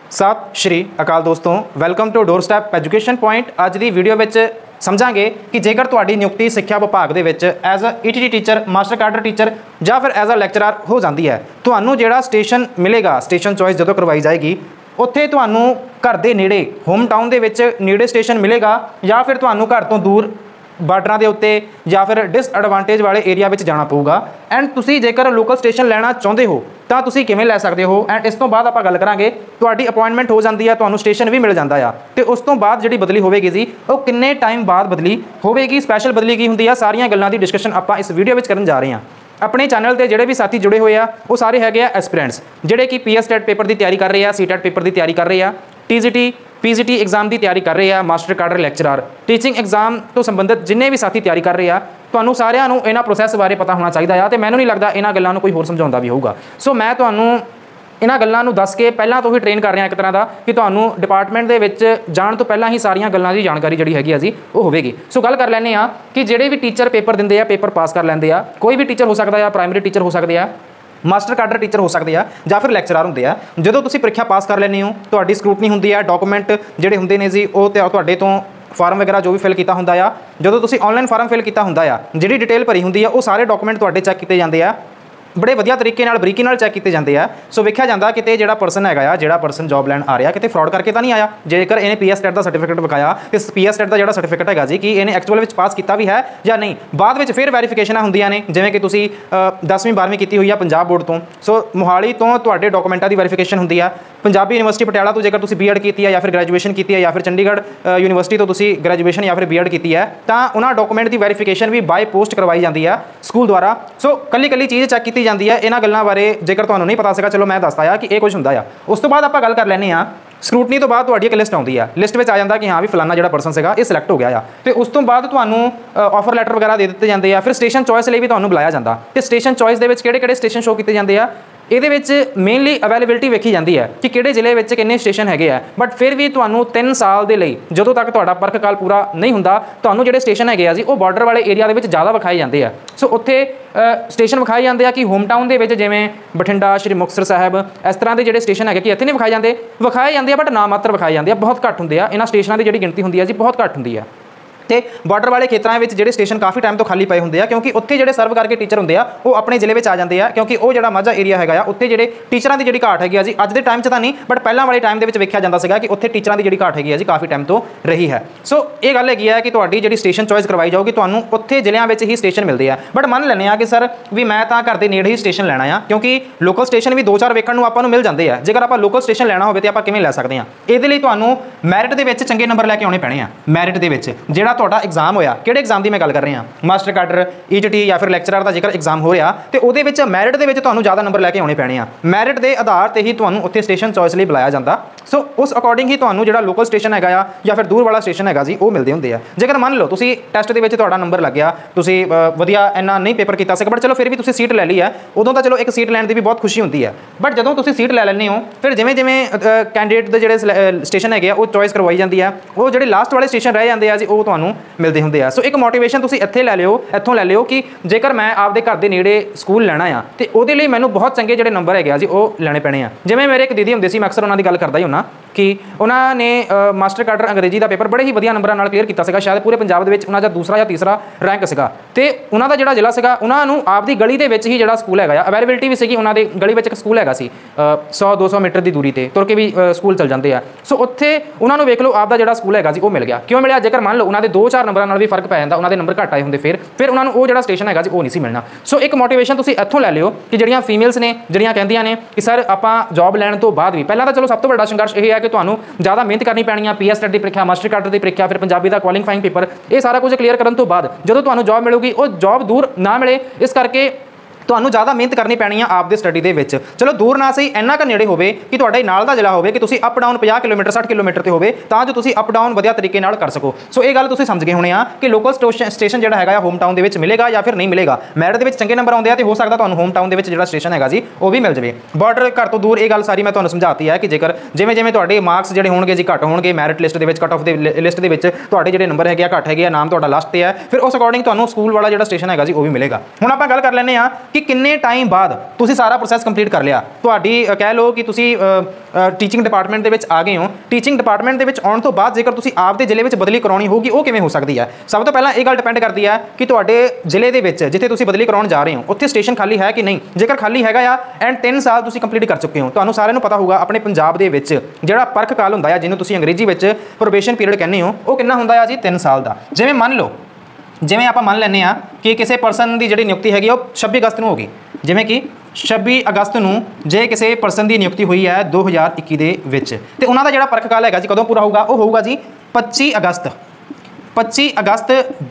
सत श्री अकाल दोस्तों, welcome to doorstep education point. अज की वीडियो में समझांगे कि जेकर तुहाडी नियुक्ति सिक्ख्या विभाग दे विच as a ETT teacher, master cadre teacher या फिर एज अ लैक्चरर हो जाती है, तुहानू जिहड़ा स्टेशन मिलेगा, स्टेशन चॉइस जदों करवाई जाएगी, उत्थे तुहानू घर दे नेड़े होम टाउन दे विच नेड़े स्टेशन मिलेगा या फिर तुहानू घर तो दूर बार्डरां दे उत्ते या फिर डिसएडवांटेज वाले एरिया में जाना पऊगा। एंड तुसी जेकर लोकल स्टेशन लेना चाहते हो तो तुसी किवें लै सकते हो। एंड इस तो बाद आपां गल करांगे, तुहाडी अपॉइंटमेंट हो जाती है, तुहानू स्टेशन भी मिल जाता है, तो उस तो बाद जिहड़ी बदली होवेगी जी वो किन्ने टाइम बाद बदली होवेगी, स्पैशल बदली की हुंदी है, सारियां गल्लां दी डिस्कशन आपां इस वीडियो में करन जा रहे हैं। अपने चैनल पर जोड़े भी साथी जुड़े हुए हैं वो सारे है एस्पिरेंट्स जोड़े कि PS टेट पेपर की तैयारी कर रहे हैं, C टेट पेपर की तैयारी कर रहे हैं, TGT PGT एग्जाम की तैयारी कर रहे हैं, master cadre lecturer teaching exam तो संबंधित जिन्हें भी साथी तैयारी कर रहे हैं, तुहानू सारिਆਂ ਨੂੰ इन्हां प्रोसैस बारे पता होना चाहिए है। तो मैनूं नहीं लगता इन्हां गल्लां नूं कोई होर समझाउंदा भी होऊगा। सो मैं तुहानू इन्हां गल्लां नूं दस के पहलां तो ही ट्रेन कर रहा एक तरह का कि तुहानू डिपार्टमेंट दे विच जाण तो पहलां ही सारियां गल्लां दी जानकारी जिहड़ी हैगी आ जी वो होवेगी। सो गल कर लैंदे आ कि जिहड़े भी टीचर पेपर दिंदे आ, पेपर पास कर लैंदे आ, कोई भी टीचर हो सकता है, प्राइमरी टीचर हो सकते हैं, मास्टर काडर टीचर हो सकते हैं या फिर लैक्चरर होंगे आ। जो तुसीं प्रीख्या पास कर लैंदे हो, तुहाडी स्क्रूटनी हुंदी है, डॉकूमेंट जिहड़े हुंदे ने जी वो तुहाडे तो फार्म वगैरह जो भी फिल किया होंदा आ, जो तुसीं ऑनलाइन फार्म फिल किया होंदा आ, जिहड़ी डिटेल भरी हुंदी है वो सारे डॉकूमेंट तुहाडे चैक किए जाते हैं, बड़े वधिया तरीके नाल बरीकी नाल चैक किए जाते हैं। सो वेख्या जाता कि जिहड़ा पर्सन हैगा, जिहड़ा पर्सन जॉब लैन आ रहा किते फ्रॉड करके तो नहीं आया। जेकर इन्हें PS टेट का सर्टिफिकेट विखाया तो PS टेट का जिहड़ा सर्टिफिकेट हैगा जी कि इन्हें एक्चुअल में पास किया भी है या नहीं, बाद में फिर वैरीफिकेशन होंदियां ने, जिवें कि तुसीं 10वीं 12वीं की हुई है पंजाब बोर्ड तो, सो मोहाली तो तुहाडे डॉकूमेंटां दी वैरीफिकेशन होंदी है। पंजाबी यूनिवर्सिटी पटियाला तो जेकर तुसीं B.Ed की है या फिर ग्रैजुएशन की है या फिर चंडीगढ़ यूनिवर्सिटी तो तुसीं ग्रैजुएशन या फिर B.Ed की है, तो उन्होंने डॉकूमेंट की वैरीफिकेशन भी बाय पोस्ट करवाई जाती है स्कूल द्वारा। सो कली कली चीज़ चैक की जाती है। इन्हां गल्लां बारे जेकर तुहानू नहीं पता सीगा, चलो मैं दसदा कि ये कुछ हुंदा आ। उस तो बाद आपां गल कर लैंदे आ, स्क्रूटनी तो बाद तुहाडी एक लिस्ट आउंदी है, लिस्ट में आ जाता कि हाँ भी फलाना जिहड़ा पर्सन सीगा ये सिलेक्ट हो गया आ, तो उस तो बाद तुहानू ऑफर लैटर वगैरह दे दिते जाते हैं। फिर स्टेशन चॉइस लिए भी तुहानू बुलाया जाता, तो स्टेशन चॉइस दे विच किहड़े-किहड़े स्टेशन शो किए जाते हैं, ये मेनली अवेलेबिलिटी वेखी जाती है कि किहड़े जिले में किन्ने स्टेशन है। बट फिर भी तुहानू 3 साल के लिए जदों तक तुहाडा परख काल पूरा नहीं हुंदा, तुहानू जिहड़े स्टेशन है जी वो बॉर्डर वाले एरिया के ज़्यादा विखाए जाते हैं। सो उत्थे स्टेशन विखाए जाते हैं कि होम टाउन के जिवें बठिंडा, श्री मुक्तसर साहब, इस तरह के जिहड़े स्टेशन है कि इत्थे नहीं विखाए जाते बट ना मात्र विखाए जाते हैं, बहुत घੱਟ हुंदे आ। इन्हां स्टेशनों की जिहड़ी गिणती हुंदी है जी बहुत घੱਟ हुंदी है। तो बॉर्डर वाले खेतों में जोड़े स्टेशन काफ़ी टाइम तो खाली पे होंगे, क्योंकि उत्थे जोड़े सर्व करके टीचर होंगे वो अपने जिले में आ जाते हैं, क्योंकि वो जो माझा एरिया है उत्थे जोड़े टीचरों की जी घाट है जी अज के टाइम तो नहीं, बट पहला वाले टाइम के वेख्या जाता है कि उत्थे टीचरों की जी घाट है जी काफ़ी टाइम तो रही है। सो ये गल है कि तुहाडी जी स्टेशन चॉइस करवाई जाऊगी, तुहानू उत्थे जिलों में ही स्टेशन मिलते हैं। बट मन लैंदे कि सर भी मैं तो घर के नेड़े ही स्टेशन लेना आ, क्योंकि लोकल स्टेशन भी 2-4 वेखण आपां मिल जाते हैं। जेकर आप लोकल स्टेशन लेना हो तो आप किवें लै सकते हैं, ये तुहानू मैरिट के चंगे नंबर लैके आने पैने आ। मैरिट के जिहड़ा तुहाडा एग्जाम होया, किहड़े एग्जाम की मैं गल कर रहा, मास्टर काडर ETT या फिर लैक्चरर का जेकर एग्जाम हो रहा तो वो मैरिट के तुहानू ज़्यादा नंबर लैके आने पैने आ। मैरिट के आधार पर ही तुहानू उत्थे स्टेशन चॉइस लिए बुलाया जाता। सो उस अकॉर्डिंग ही तुहानू जिहड़ा लोकल स्टेशन है या फिर दूर वाला स्टेशन है जी वो मिलते होंगे आ। जेकर मान लो तुसीं टैसट के तुहाडा नंबर लग गया, तुसीं वधिया इन्ना नहीं पेपर किया सक, बट चलो फिर भी तुसीं सीट लै ली है, उदों तो चलो एक सीट लैण की भी बहुत खुशी होती है। बट जदों तुसीं सीट लै लैंदे हो फिर जिवें जिवें कैंडीडेट के जिहड़े स्टेशन है वो चॉइस करवाई जाती है, वो जिहड़े लास्ट वाले स्टेशन रह जाते हैं जी वो तुहानू मिलते होंगे आ। सो एक मोटिवेशन तुसीं इत्थे लै लिओ, इत्थों लै लिओ कि जेकर मैं आपदे घर के नेड़े स्कूल लैना आ तो उहदे लई मैनूं बहुत चंगे जिहड़े नंबर है जी वो लैणे पैणे आ। जिवें मेरे एक दीदी हुंदे सी, मैं अक्सर उन्हां दी गल करदा ही हुंदा कि उन्होंने मास्टर काडर अंग्रेजी का पेपर बड़े ही वधिया नंबरों नाल क्लीयर किया सीगा, शायद पूरे पंजाब दे विच उन्हां दा दूसरा या तीसरा रैंक सीगा। ते उन्हां दा जिहड़ा जिला सीगा उन्होंने आपदी गली दे विच ही जिहड़ा स्कूल है, अवेलेबिलिटी भी सीगी, उन्हां दे गली विच एक स्कूल है सी 100-200 मीटर की दूरी पर तुर के भी स्कूल चल जाते हैं। सो उत्थे उन्होंने वेख लो आपका जिहड़ा स्कूल है जी वो मिल गया। क्यों मिलिया? जेकर मान लो उन्होंने 2-4 नंबरों नाल भी फर्क पै जांदा, उन्होंने नंबर घट आए होंगे, फिर उन्होंने वो जिहड़ा स्टेशन है जी वो नहीं सी मिलना। सो एक मोटिवेशन तुसीं इत्थों लै लिओ कि जिहड़ियां फीमेल्स ने जिहड़ियां कहंदियां ने कि सर आपां जॉब लैण तो बाद भी पहला तो चलो सब तो बड़ा संघर्ष यह है कि तुहानू ज़्यादा मेहनत करनी पैनी है, PS टेट की परीक्षा, मास्टर काडर की परीक्षा, फिर पंजाबी का क्वालीफाइंग पेपर, ये सारा कुछ क्लीयर करने तो बाद जो तुहानू जॉब मिलेगी वो जॉब दूर ना मिले, इस करके तुहानू ज़्यादा मेहनत करनी पैनी है आपकी स्टडी के विच। चलो दूर ना सही इन्ना क नेड़े होवे कि तुहाडे नाल दा जिला होवे कि तुसीं अप डाउन 50 किलोमीटर 60 किलोमीटर ते होवे तां जो तुसीं अप डाउन वधिया तरीके नाल कर सको। सो ये गल तुसीं समझ गए होने आ कि लोकल स्टेशन जिहड़ा हैगा होम टाउन दे विच मिलेगा या फिर नहीं मिलेगा। मैरिट दे विच चंगे नंबर आउंदे आ ते हो सकदा तुहानू होम टाउन दे विच जिहड़ा स्टेशन हैगा जी वो भी मिल जावे। बॉर्डर घर तो दूर ये गल सारी मैं तुहानू समझाती है कि जेकर जिवें जिवें तुहाडे मार्क्स जिहड़े होणगे जी घट होणगे मैरिट लिस्ट दे विच कट ऑफ दे लिस्ट दे विच तुहाडे जिहड़े नंबर हैगे घट हैगे नाम तुहाडा लास्ट ते है, फिर उस अकॉर्डिंग तुहानू स्कूल वाला जिहड़ा स्टेशन हैगा जी वो भी मिलेगा। हुण आपां गल कर लैंदे आ ਕਿ ਕਿੰਨੇ ਟਾਈਮ ਬਾਅਦ ਤੁਸੀਂ ਸਾਰਾ ਪ੍ਰੋਸੈਸ ਕੰਪਲੀਟ ਕਰ ਲਿਆ। ਤੁਹਾਡੀ ਕਹਿ ਲਓ ਕਿ ਤੁਸੀਂ ਟੀਚਿੰਗ ਡਿਪਾਰਟਮੈਂਟ ਦੇ ਵਿੱਚ ਆ ਗਏ ਹੋ। ਟੀਚਿੰਗ ਡਿਪਾਰਟਮੈਂਟ ਦੇ ਵਿੱਚ ਆਉਣ ਤੋਂ ਬਾਅਦ ਜੇਕਰ ਤੁਸੀਂ ਆਪਦੇ ਜ਼ਿਲ੍ਹੇ ਵਿੱਚ ਬਦਲੀ ਕਰਾਉਣੀ ਹੋਊਗੀ ਉਹ ਕਿਵੇਂ ਹੋ ਸਕਦੀ ਹੈ। ਸਭ ਤੋਂ ਪਹਿਲਾਂ ਇਹ ਗੱਲ ਡਿਪੈਂਡ ਕਰਦੀ ਹੈ ਕਿ ਤੁਹਾਡੇ ਜ਼ਿਲ੍ਹੇ ਦੇ ਵਿੱਚ ਜਿੱਥੇ ਤੁਸੀਂ ਬਦਲੀ ਕਰਾਉਣ ਜਾ ਰਹੇ ਹੋ ਉੱਥੇ ਸਟੇਸ਼ਨ ਖਾਲੀ ਹੈ ਕਿ ਨਹੀਂ। ਜੇਕਰ ਖਾਲੀ ਹੈਗਾ ਆ ਐਂਡ 3 ਸਾਲ ਤੁਸੀਂ ਕੰਪਲੀਟ ਕਰ ਚੁੱਕੇ ਹੋ, ਤੁਹਾਨੂੰ ਸਾਰਿਆਂ ਨੂੰ ਪਤਾ ਹੋਊਗਾ ਆਪਣੇ ਪੰਜਾਬ ਦੇ ਵਿੱਚ ਜਿਹੜਾ ਪਰਖ ਕਾਲ ਹੁੰਦਾ ਆ ਜਿਹਨੂੰ ਤੁਸੀਂ ਅੰਗਰੇਜ਼ੀ ਵਿੱਚ ਪ੍ਰੋਬੇਸ਼ਨ ਪੀਰੀਅਡ ਕਹਿੰਦੇ ਹੋ ਉਹ ਕਿੰਨਾ ਹੁੰਦਾ ਆ ਜੀ 3 ਸਾਲ ਦਾ। ਜਿਵੇਂ ਮੰਨ ਲਓ ਜਿਵੇਂ ਆਪਾਂ ਮੰਨ ਲੈਂਦੇ ਆ ਕਿ ਕਿਸੇ ਪਰਸਨ ਦੀ ਜਿਹੜੀ ਨਿਯੁਕਤੀ ਹੈਗੀ ਉਹ 26 ਅਗਸਤ ਨੂੰ ਹੋਗੀ। ਜਿਵੇਂ ਕਿ 26 ਅਗਸਤ ਨੂੰ ਜੇ ਕਿਸੇ ਪਰਸਨ ਦੀ ਨਿਯੁਕਤੀ ਹੋਈ ਹੈ 2021 ਦੇ ਵਿੱਚ ਤੇ ਉਹਨਾਂ ਦਾ ਜਿਹੜਾ ਪਰਖ ਕਾਲ ਹੈਗਾ ਜੀ ਕਦੋਂ ਪੂਰਾ ਹੋਊਗਾ, ਉਹ ਹੋਊਗਾ ਜੀ 25 ਅਗਸਤ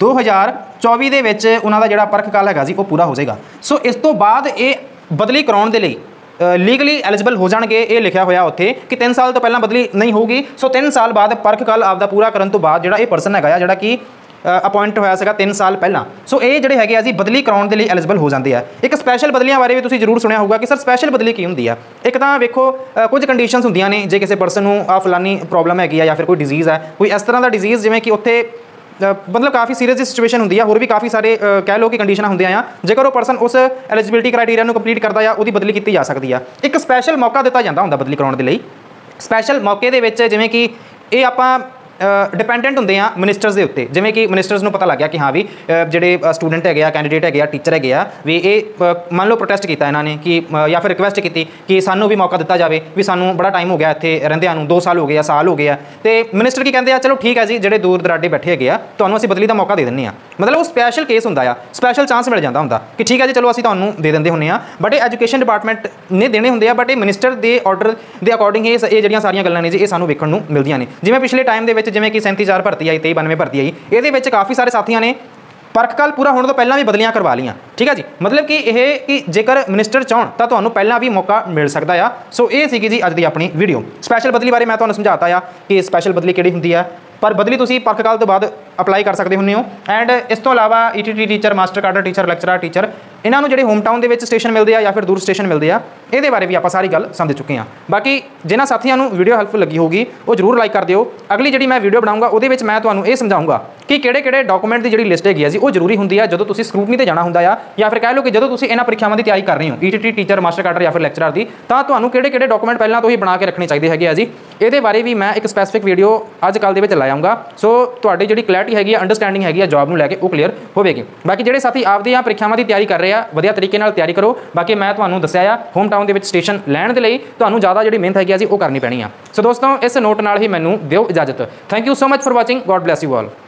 2024 ਦੇ ਵਿੱਚ ਉਹਨਾਂ ਦਾ ਜਿਹੜਾ ਪਰਖ ਕਾਲ ਹੈਗਾ ਜੀ ਉਹ ਪੂਰਾ ਹੋ ਜਾਏਗਾ। ਸੋ ਇਸ ਤੋਂ ਬਾਅਦ ਇਹ ਬਦਲੀ ਕਰਾਉਣ ਦੇ ਲਈ ਲੀਗਲੀ ਐਲੀਜੀਬਲ ਹੋ ਜਾਣਗੇ। ਇਹ ਲਿਖਿਆ ਹੋਇਆ ਉੱਥੇ ਕਿ 3 ਸਾਲ ਤੋਂ ਪਹਿਲਾਂ ਬਦਲੀ ਨਹੀਂ ਹੋਊਗੀ। ਸੋ 3 ਸਾਲ ਬਾਅਦ ਪਰਖ ਕਾਲ ਆਪਦਾ ਪੂਰਾ ਕਰਨ ਤੋਂ ਬਾਅਦ ਜਿਹੜਾ ਇਹ ਪਰਸਨ ਹੈਗਾ ਆ ਜਿਹੜਾ ਕਿ ਅਪਾਇੰਟ ਹੋਇਆ ਸੀਗਾ 3 ਸਾਲ ਪਹਿਲਾਂ, ਸੋ ਇਹ ਜਿਹੜੇ ਹੈਗੇ ਆ ਜੀ ਬਦਲੀ ਕਰਾਉਣ ਦੇ ਲਈ ਐਲੀਜੀਬਲ ਹੋ ਜਾਂਦੇ ਆ। ਇੱਕ ਸਪੈਸ਼ਲ ਬਦਲੀਆਂ ਬਾਰੇ ਵੀ ਤੁਸੀਂ ਜ਼ਰੂਰ ਸੁਣਿਆ ਹੋਊਗਾ ਕਿ ਸਰ ਸਪੈਸ਼ਲ ਬਦਲੀ ਕੀ ਹੁੰਦੀ ਆ। ਇੱਕ ਤਾਂ ਵੇਖੋ ਕੁਝ ਕੰਡੀਸ਼ਨਸ ਹੁੰਦੀਆਂ ਨੇ, ਜੇ ਕਿਸੇ ਪਰਸਨ ਨੂੰ ਆ ਫਲਾਨੀ ਪ੍ਰੋਬਲਮ ਹੈਗੀ ਆ ਜਾਂ ਫਿਰ ਕੋਈ ਡਿਜ਼ੀਜ਼ ਹੈ, ਕੋਈ ਇਸ ਤਰ੍ਹਾਂ ਦਾ ਡਿਜ਼ੀਜ਼ ਜਿਵੇਂ ਕਿ ਉੱਥੇ ਮਤਲਬ ਕਾਫੀ ਸੀਰੀਅਸ ਸਿਚੁਏਸ਼ਨ ਹੁੰਦੀ ਆ, ਹੋਰ ਵੀ ਕਾਫੀ ਸਾਰੇ ਕਹਿ ਲਓ ਕਿ ਕੰਡੀਸ਼ਨਾਂ ਹੁੰਦੀਆਂ ਆ। ਜੇਕਰ ਉਹ ਪਰਸਨ ਉਸ ਐਲੀਜੀਬਿਲਿਟੀ ਕ੍ਰਾਈਟੇਰੀਆ ਨੂੰ ਕੰਪਲੀਟ ਕਰਦਾ ਆ ਉਹਦੀ ਬਦਲੀ ਕੀਤੀ ਜਾ ਸਕਦੀ ਆ। ਇੱਕ ਸਪੈਸ਼ਲ ਮੌਕਾ ਦਿੱਤਾ ਜਾਂਦਾ ਹੁੰਦਾ ਬਦਲੀ ਕਰਾਉਣ ਦੇ ਲਈ। ਸਪੈਸ਼ਲ ਮੌਕੇ ਦੇ ਵਿੱਚ ਜਿਵੇਂ ਕਿ ਇਹ ਆਪਾਂ ਡਿਪੈਂਡੈਂਟ ਹੁੰਦੇ ਆ ਮਿਨਿਸਟਰਸ ਦੇ ਉੱਤੇ। ਜਿਵੇਂ ਕਿ ਮਿਨਿਸਟਰਸ ਨੂੰ ਪਤਾ ਲੱਗ ਗਿਆ ਕਿ ਹਾਂ ਵੀ ਜਿਹੜੇ ਸਟੂਡੈਂਟ ਹੈਗੇ ਆ, ਕੈਂਡੀਡੇਟ ਹੈਗੇ ਆ, ਟੀਚਰ ਹੈਗੇ ਆ ਵੀ ਇਹ ਮੰਨ ਲਓ ਪ੍ਰੋਟੈਸਟ ਕੀਤਾ ਇਹਨਾਂ ਨੇ ਕਿ ਜਾਂ ਫਿਰ ਰਿਕੁਐਸਟ ਕੀਤੀ ਕਿ ਸਾਨੂੰ ਵੀ ਮੌਕਾ ਦਿੱਤਾ ਜਾਵੇ ਵੀ ਸਾਨੂੰ ਬੜਾ ਟਾਈਮ ਹੋ ਗਿਆ ਇੱਥੇ ਰਹਿੰਦਿਆਂ ਨੂੰ, 2 ਸਾਲ ਹੋ ਗਏ ਆ, ਸਾਲ ਹੋ ਗਏ ਆ। ਤੇ ਮਿਨਿਸਟਰ ਕੀ ਕਹਿੰਦੇ ਆ, ਚਲੋ ਠੀਕ ਹੈ ਜੀ ਜਿਹੜੇ ਦੂਰ ਦਰਾਡੇ ਬੈਠੇ ਹੈਗੇ ਆ ਤੁਹਾਨੂੰ ਅਸੀਂ ਬਦਲੀ ਦਾ ਮੌਕਾ ਦੇ ਦਿੰਦੇ ਆ। ਮਤਲਬ ਉਹ ਸਪੈਸ਼ਲ ਕੇਸ ਹੁੰਦਾ ਆ, ਸਪੈਸ਼ਲ ਚਾਂਸ ਮਿਲ ਜਾਂਦਾ ਹੁੰਦਾ ਕਿ ਠੀਕ ਹੈ ਜੀ ਚਲੋ ਅਸੀਂ ਤੁਹਾਨੂੰ ਦੇ ਦਿੰਦੇ ਹੁੰਦੇ ਆ। ਬਟ ਇਹ ਐਜੂਕੇਸ਼ਨ ਡਿਪਾਰਟਮੈਂਟ ਨੇ ਦੇਣੇ ਹੁੰਦੇ ਆ, ਬਟ ਇਹ ਮਿਨਿਸਟਰ ਦੇ ਆਰਡਰ ਦੇ ਅਕੋਰਡਿੰਗ ਇਹ ਜਿਹੜੀਆਂ ਸਾਰੀਆਂ ਗੱਲਾਂ ਨੇ ਜੀ ਇਹ ਸਾਨੂੰ ਵੇਖਣ ਨੂੰ ਮਿਲਦੀਆਂ ਨੇ। ਜਿਵੇਂ ਪਿਛਲੇ ਟਾਈਮ ਦੇ ਵਿੱਚ ਜਿਵੇਂ ਕਿ 37,000 ਭਰਤੀ ਆਈ, 93 ਭਰਤੀ ਆਈ, ਇਹਦੇ ਵਿੱਚ ਕਾਫੀ ਸਾਰੇ ਸਾਥੀਆਂ ਨੇ ਪਰਖ ਕਾਲ ਪੂਰਾ ਹੋਣ ਤੋਂ ਪਹਿਲਾਂ ਵੀ ਬਦਲੀਆਂ ਕਰਵਾ ਲਈਆਂ। ਠੀਕ ਹੈ ਜੀ, ਮਤਲਬ ਕਿ ਇਹ ਕਿ ਜੇਕਰ ਮਿਨਿਸਟਰ ਚਾਹਣ ਤਾਂ ਤੁਹਾਨੂੰ ਪਹਿਲਾਂ ਵੀ ਮੌਕਾ ਮਿਲ ਸਕਦਾ ਆ। ਸੋ ਇਹ ਸੀਗੀ ਜੀ ਅੱਜ ਦੀ ਆਪਣੀ ਵੀਡੀਓ। ਸਪੈਸ਼ਲ ਬਦਲੀ ਬਾਰੇ ਮੈਂ ਤੁਹਾਨੂੰ ਸਮਝਾਤਾ ਆ ਕਿ ਸਪੈਸ਼ਲ ਬਦਲੀ ਕਿਹੜੀ ਹੁੰਦੀ ਆ, ਪਰ ਬਦਲੀ ਤੁਸੀਂ ਪਰਖ ਕਾਲ ਤੋਂ ਬਾਅਦ ਅਪਲਾਈ ਕਰ ਸਕਦੇ ਹੁੰਦੇ ਹੋ। ਐਂਡ ਇਸ ਤੋਂ ਇਲਾਵਾ ETT teacher, master cadre teacher, lecturer teacher, ਇਹਨਾਂ ਨੂੰ ਜਿਹੜੇ ਹੋਮ ਟਾਊਨ ਦੇ ਵਿੱਚ ਸਟੇਸ਼ਨ ਮਿਲਦੇ ਆ ਜਾਂ ਫਿਰ ਦੂਰ ਸਟੇਸ਼ਨ ਮਿਲਦੇ ਆ, ਇਹਦੇ ਬਾਰੇ ਵੀ ਆਪਾਂ ਸਾਰੀ ਗੱਲ ਸਮਝ ਚੁੱਕੇ ਹਾਂ। ਬਾਕੀ ਜਿਨ੍ਹਾਂ ਸਾਥੀਆਂ ਨੂੰ ਵੀਡੀਓ ਹੈਲਪਫੁਲ ਲੱਗੀ ਹੋਊਗੀ ਉਹ ਜ਼ਰੂਰ ਲਾਈਕ ਕਰ ਦਿਓ। ਅਗਲੀ ਜਿਹੜੀ ਮੈਂ ਵੀਡੀਓ ਬਣਾਉਂਗਾ ਉਹਦੇ ਵਿੱਚ ਮੈਂ ਤੁਹਾਨੂੰ ਇਹ ਸਮਝਾਉਂਗਾ ਕਿ ਕਿਹੜੇ ਡਾਕੂਮੈਂਟ ਦੀ ਜਿਹੜੀ ਲਿਸਟ ਹੈਗੀ ਆ ਜੀ ਉਹ ਜ਼ਰੂਰੀ ਹੁੰਦੀ ਆ ਜਦੋਂ ਤੁਸੀਂ ਸਕਰੂਟਨੀ ਤੇ ਜਾਣਾ ਹੁੰਦਾ ਆ, ਜਾਂ ਫਿਰ ਕਹਿ ਲਓ ਕਿ ਜਦੋਂ ਤੁਸੀਂ ਇਹਨਾਂ ਪ੍ਰੀਖਿਆਵਾਂ ਦੀ ਤਿਆਰੀ ਕਰ ਰਹੇ ਹੋ ETT ਟੀਚਰ, ਮਾਸਟਰ ਕਾਡਰ ਜਾਂ ਫਿਰ ਲੈਕਚਰਰ ਦੀ, ਤਾਂ ਤੁਹਾਨੂੰ ਕਿਹੜੇ ਡਾਕੂਮੈਂਟ ਪਹਿਲਾਂ ਤੋਂ ਹੀ ਬਣਾ ਕੇ ਰੱਖਣੇ ਚਾਹੀਦੇ ਹੈਗੇ ਆ ਜੀ। ਇਹਦੇ ਬਾਰੇ ਵੀ ਮੈਂ ਇੱਕ ਸਪੈਸੀਫਿਕ ਵੀਡੀਓ ਅੱਜ ਕੱਲ੍ਹ ਦੇ ਵਿੱਚ ਲੈ ਆਉਂਗਾ। ਸੋ ਤੁਹਾਡੀ ਜਿਹੜੀ ਕਲੈਰਿਟੀ ਹੈਗੀ ਆ, ਅੰਡਰਸਟੈਂਡਿੰਗ ਹੈਗੀ ਆ ਜੌਬ ਨੂੰ ਲੈ ਕੇ, ਉਹ ਕਲੀਅਰ ਹੋਵੇਗੀ। ਬਾਕੀ ਜਿਹੜੇ ਸਾਥੀ ਆਪਦੀਆਂ ਪ੍ਰੀਖਿਆਵਾਂ ਦੀ ਤਿਆਰੀ ਕਰ ਰਹੇ ਆ ਵਧੀਆ ਤਰੀਕੇ ਨਾਲ ਤਿਆਰੀ ਕਰੋ। ਬਾਕੀ ਮੈਂ ਤੁਹਾਨੂੰ ਦੱਸਿਆ ਆ ਹੋਮ ਟਾਊਨ ਦੇ ਵਿੱਚ ਸਟੇਸ਼ਨ ਲੈਣ ਦੇ ਲਈ ਤੁਹਾਨੂੰ ਜ਼ਿਆਦਾ ਜਿਹੜੀ ਮਿਹਨਤ ਹੈਗੀ ਆ ਜੀ ਉਹ ਕਰਨੀ ਪੈਣੀ ਆ। ਸੋ ਦੋਸਤੋ ਇਸ ਨੋਟ ਨਾਲ ਹੀ ਮੈਨੂੰ ਦਿਓ ਇਜਾਜ਼ਤ। Thank you so much for watching. God bless you all.